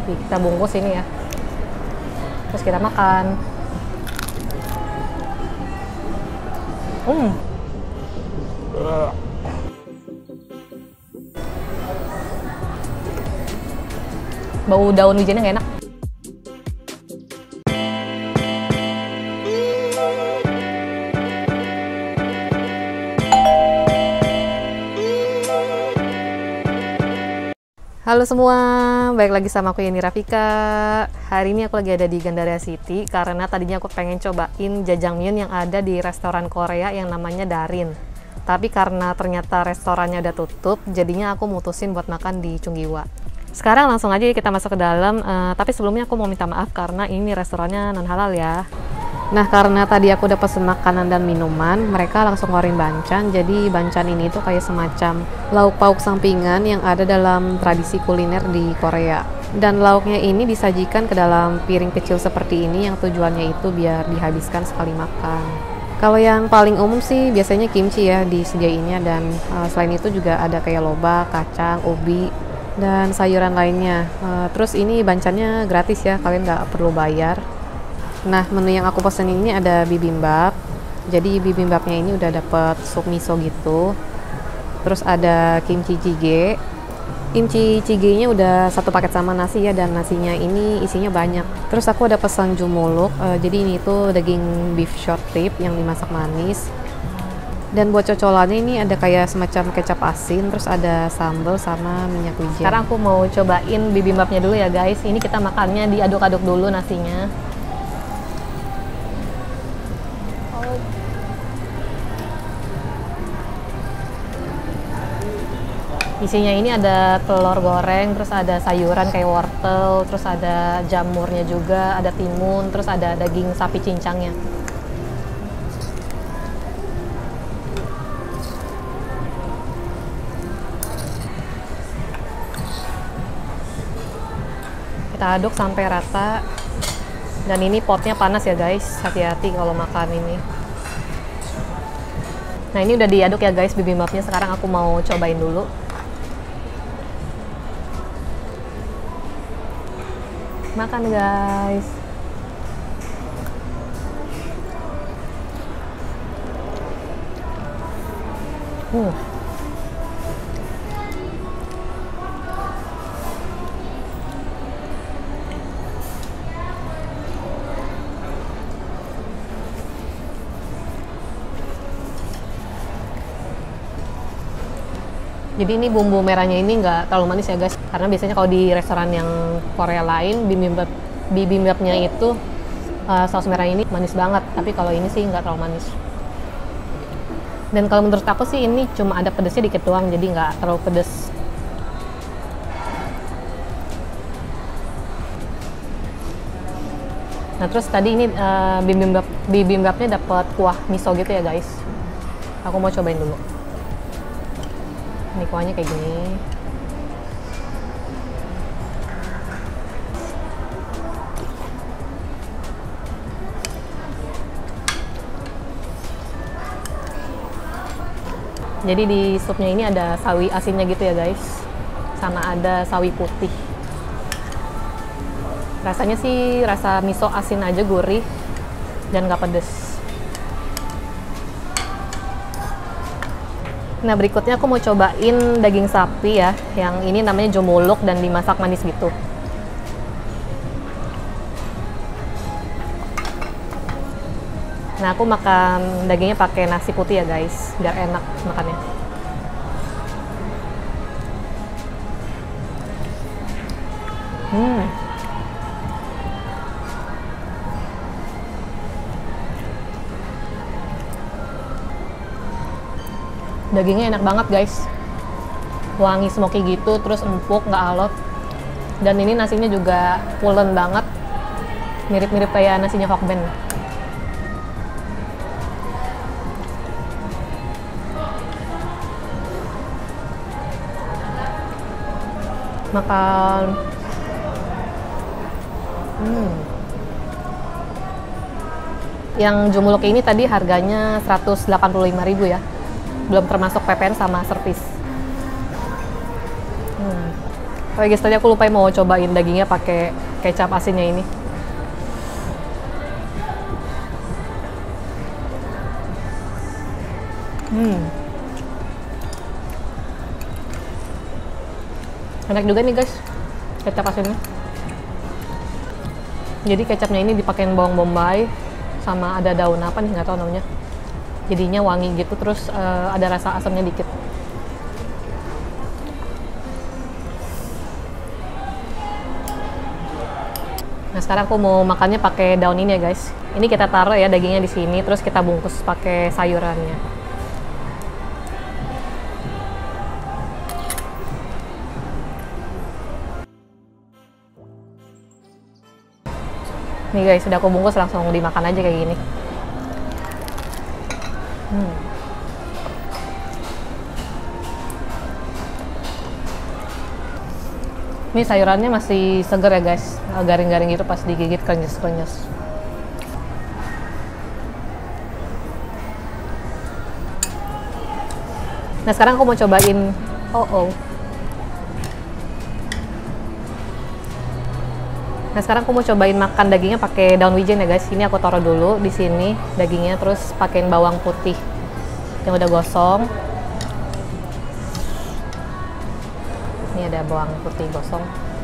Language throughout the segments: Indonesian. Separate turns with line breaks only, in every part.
Kita bungkus ini ya. Terus kita makan. Bau daun wijennya nggak enak. Halo semua, balik lagi sama aku Yeni Rafika. Hari ini aku lagi ada di Gandaria City karena tadinya aku pengen cobain jajangmyeon yang ada di restoran Korea yang namanya Darin. Tapi karena ternyata restorannya udah tutup, jadinya aku mutusin buat makan di Chunggiwa. Sekarang langsung aja kita masuk ke dalam, tapi sebelumnya aku mau minta maaf karena ini restorannya non halal ya. Nah, karena tadi aku udah pesen makanan dan minuman, mereka langsung ngeluarin banchan. Jadi banchan ini tuh kayak semacam lauk pauk sampingan yang ada dalam tradisi kuliner di Korea. Dan lauknya ini disajikan ke dalam piring kecil seperti ini yang tujuannya itu biar dihabiskan sekali makan. Kalau yang paling umum sih biasanya kimchi ya disediainnya, dan selain itu juga ada kayak lobak, kacang, ubi, dan sayuran lainnya. Terus ini banchannya gratis ya, kalian nggak perlu bayar. Nah, menu yang aku pesen ini ada bibimbap. Jadi bibimbapnya ini udah dapet sup miso gitu. Terus ada kimchi jjigae. Kimchi jjigae-nya udah satu paket sama nasi ya, dan nasinya ini isinya banyak. Terus aku ada pesan jumuluk. Jadi ini tuh daging beef short rib yang dimasak manis. Dan buat cocolannya ini ada kayak semacam kecap asin, terus ada sambal sama minyak wijen. Sekarang aku mau cobain bibimbapnya dulu ya guys. Ini kita makannya diaduk-aduk dulu nasinya. Isinya ini ada telur goreng, terus ada sayuran kayak wortel, terus ada jamurnya juga, ada timun, terus ada daging sapi cincangnya. Kita aduk sampai rata. Dan ini potnya panas ya guys, hati-hati kalau makan ini. Nah, ini udah diaduk ya guys bibimbapnya. Sekarang aku mau cobain dulu. Makan guys. Jadi ini bumbu merahnya ini nggak terlalu manis ya guys, karena biasanya kalau di restoran yang Korea lain bibimbapnya itu saus merah ini manis banget, tapi kalau ini sih nggak terlalu manis. Dan kalau menurut aku sih ini cuma ada pedesnya dikit doang, jadi nggak terlalu pedes. Nah, terus tadi ini bibimbapnya dapat kuah miso gitu ya guys. Aku mau cobain dulu. Ini kuahnya kayak gini. Jadi di supnya ini ada sawi asinnya gitu ya guys, sama ada sawi putih. Rasanya sih rasa miso asin aja, gurih dan nggak pedes. Nah, berikutnya aku mau cobain daging sapi ya, yang ini namanya jumuluk dan dimasak manis gitu. Nah, aku makan dagingnya pakai nasi putih ya guys, biar enak makannya. Dagingnya enak banget guys, wangi smoky gitu, terus empuk, nggak alot. Dan ini nasinya juga pulen banget, mirip-mirip kayak nasinya Hokben. Makan. Yang jumuluk ini tadi harganya 185.000 ya, belum termasuk PPN sama servis. Oh guys, tadi aku lupa mau cobain dagingnya pakai kecap asinnya ini. Enak juga nih guys, kecap asinnya. Jadi kecapnya ini dipakein bawang bombay sama ada daun apa nih, nggak tahu namanya. Jadinya wangi gitu, terus ada rasa asamnya dikit. Nah sekarang aku mau makannya pakai daun ini ya guys. Ini kita taruh ya dagingnya di sini, terus kita bungkus pakai sayurannya. Nih guys, sudah aku bungkus, langsung dimakan aja kayak gini. Ini sayurannya masih seger ya guys, garing-garing gitu pas digigit, krenyes-krenyes. Nah sekarang aku mau cobain, Nah sekarang aku mau cobain makan dagingnya pakai daun wijen ya guys. Ini aku taruh dulu di sini dagingnya, terus pakein bawang putih yang udah gosong. Ini ada bawang putih gosong.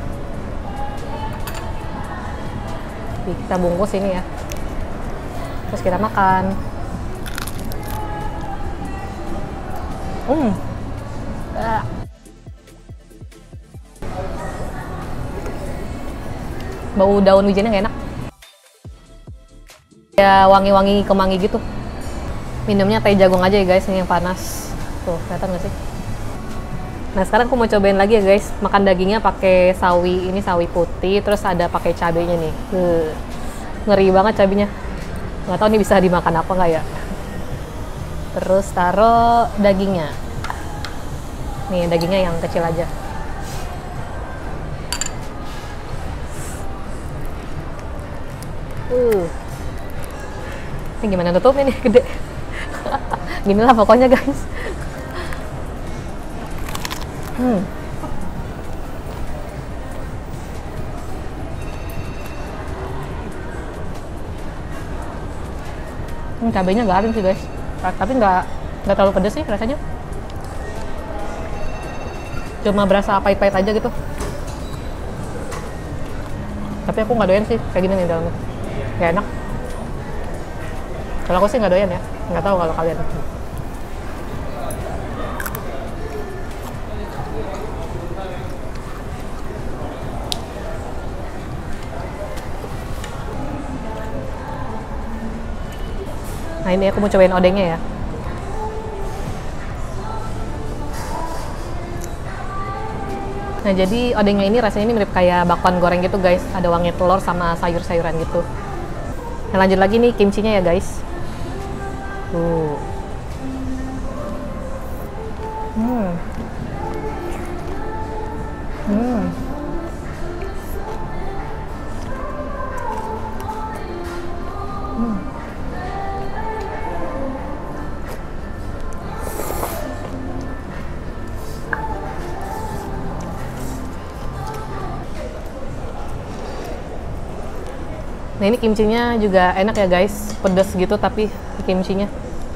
Kita bungkus ini ya. Terus kita makan. Bau daun wijennya nggak enak. Ya wangi-wangi kemangi gitu. Minumnya teh jagung aja ya guys, ini yang panas. Tuh, kelihatan nggak sih? Nah sekarang aku mau cobain lagi ya guys, makan dagingnya pakai sawi. Ini sawi putih, terus ada pakai cabenya nih. Ngeri banget cabenya. Nggak tahu nih bisa dimakan apa nggak ya. Terus taruh dagingnya. Nih dagingnya yang kecil aja. Ini gimana tutupnya nih, gede. Ginilah pokoknya guys. Cabenya garing sih guys, tapi nggak terlalu pedes sih rasanya. Cuma berasa pahit-pahit aja gitu. Tapi aku nggak doyan sih kayak gini nih dalamnya, nggak enak. Kalau aku sih nggak doyan ya, nggak tahu kalau kalian. Nah ini aku mau cobain odengnya ya. Nah jadi odengnya ini rasanya ini mirip kayak bakwan goreng gitu guys. Ada wangi telur sama sayur-sayuran gitu. Nah lanjut lagi nih kimchinya ya guys. Nah ini kimchinya juga enak ya guys, pedas gitu tapi kimchinya.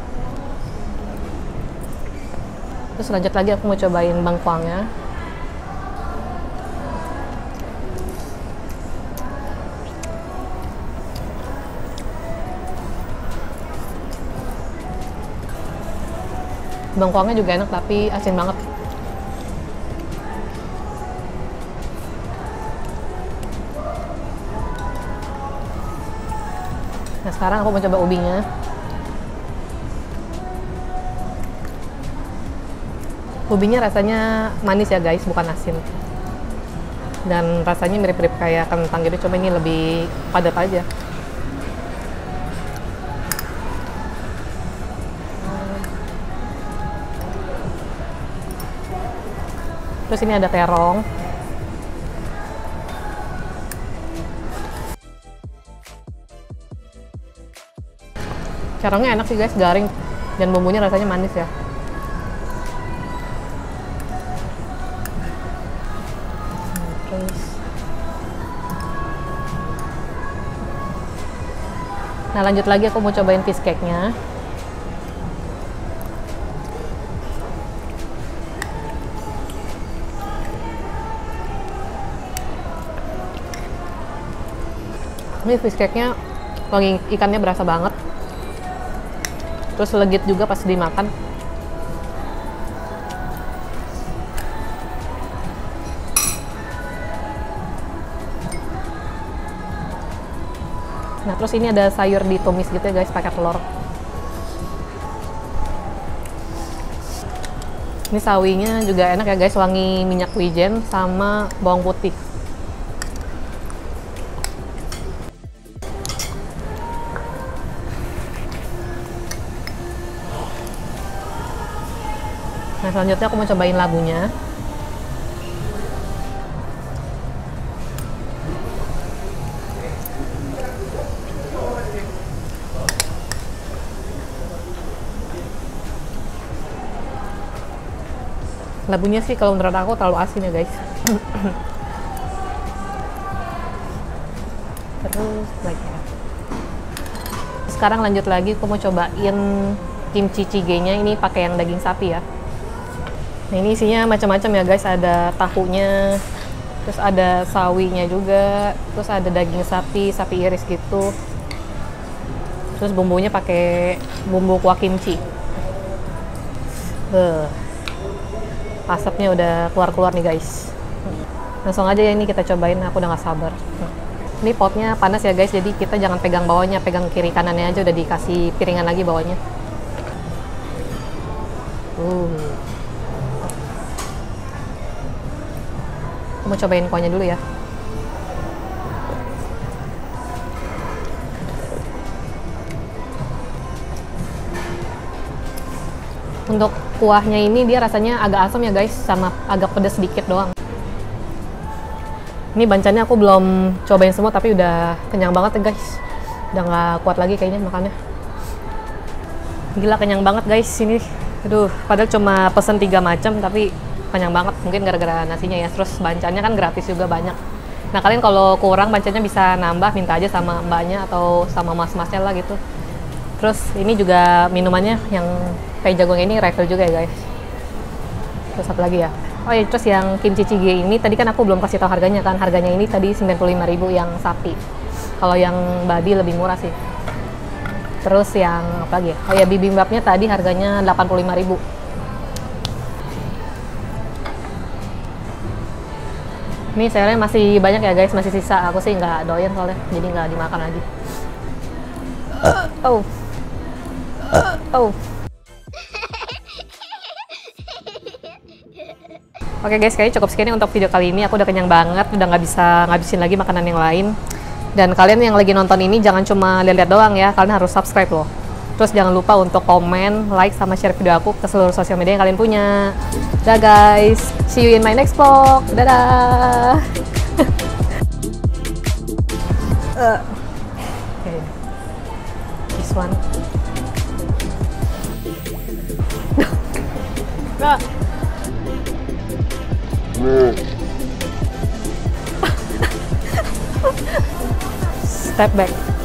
Terus lanjut lagi aku mau cobain bangkuangnya. Bangkuangnya juga enak tapi asin banget. Nah sekarang aku mau coba ubinya. Ubinya rasanya manis ya guys, bukan asin. Dan rasanya mirip-mirip kayak kentang gitu, cuma ini lebih padat aja. Terus ini ada terong. Terongnya enak sih guys, garing. Dan bumbunya rasanya manis ya. Nah, lanjut lagi aku mau cobain fish cake-nya. Ini fish cake-nya wangi ikannya berasa banget. Terus legit juga pas dimakan. Nah, terus ini ada sayur ditumis gitu ya guys, pakai telur. Ini sawinya juga enak ya guys, wangi minyak wijen sama bawang putih. Nah, selanjutnya aku mau cobain labunya. Labunya sih kalau menurut aku terlalu asin ya guys. Terus lagi ya. Sekarang lanjut lagi, aku mau cobain kimchi jjigae-nya. Ini pakai yang daging sapi ya. Nah, ini isinya macam-macam ya guys. Ada tahunya, terus ada sawinya juga, terus ada daging sapi, sapi iris gitu. Terus bumbunya pakai bumbu kuah kimchi. Asapnya udah keluar-keluar nih guys. Langsung aja ya ini kita cobain, aku udah gak sabar. Ini potnya panas ya guys, jadi kita jangan pegang bawahnya, pegang kiri kanannya aja, udah dikasih piringan lagi bawahnya. Aku mau cobain kuahnya dulu ya. Untuk kuahnya ini dia rasanya agak asam ya guys, sama agak pedas sedikit doang. Ini bancannya aku belum cobain semua, tapi udah kenyang banget ya guys. Udah nggak kuat lagi kayaknya makannya. Gila, kenyang banget guys ini. Aduh, padahal cuma pesen 3 macam, tapi kenyang banget. Mungkin gara-gara nasinya ya. Terus bancannya kan gratis juga banyak. Nah, kalian kalau kurang bancannya bisa nambah, minta aja sama mbaknya atau sama mas-masnya lah gitu. Terus ini juga minumannya yang kayak jagung ini refill juga ya guys. Terus satu lagi ya. Oh ya, terus yang kimchi jjigae ini tadi kan aku belum kasih tahu harganya kan. Harganya ini tadi 95.000 yang sapi. Kalau yang babi lebih murah sih. Terus yang apa lagi ya? Oh ya, bibimbapnya tadi harganya 85.000. Ini sayurnya masih banyak ya guys, masih sisa. Aku sih nggak doyan soalnya, jadi nggak dimakan lagi. Oke guys, kayaknya cukup sekian untuk video kali ini. Aku udah kenyang banget, udah nggak bisa ngabisin lagi makanan yang lain. Dan kalian yang lagi nonton ini jangan cuma lihat-lihat doang ya, kalian harus subscribe loh. Terus jangan lupa untuk komen, like, sama share video aku ke seluruh sosial media yang kalian punya. Dah guys, see you in my next vlog. Dadah. Okay. This one. Step back.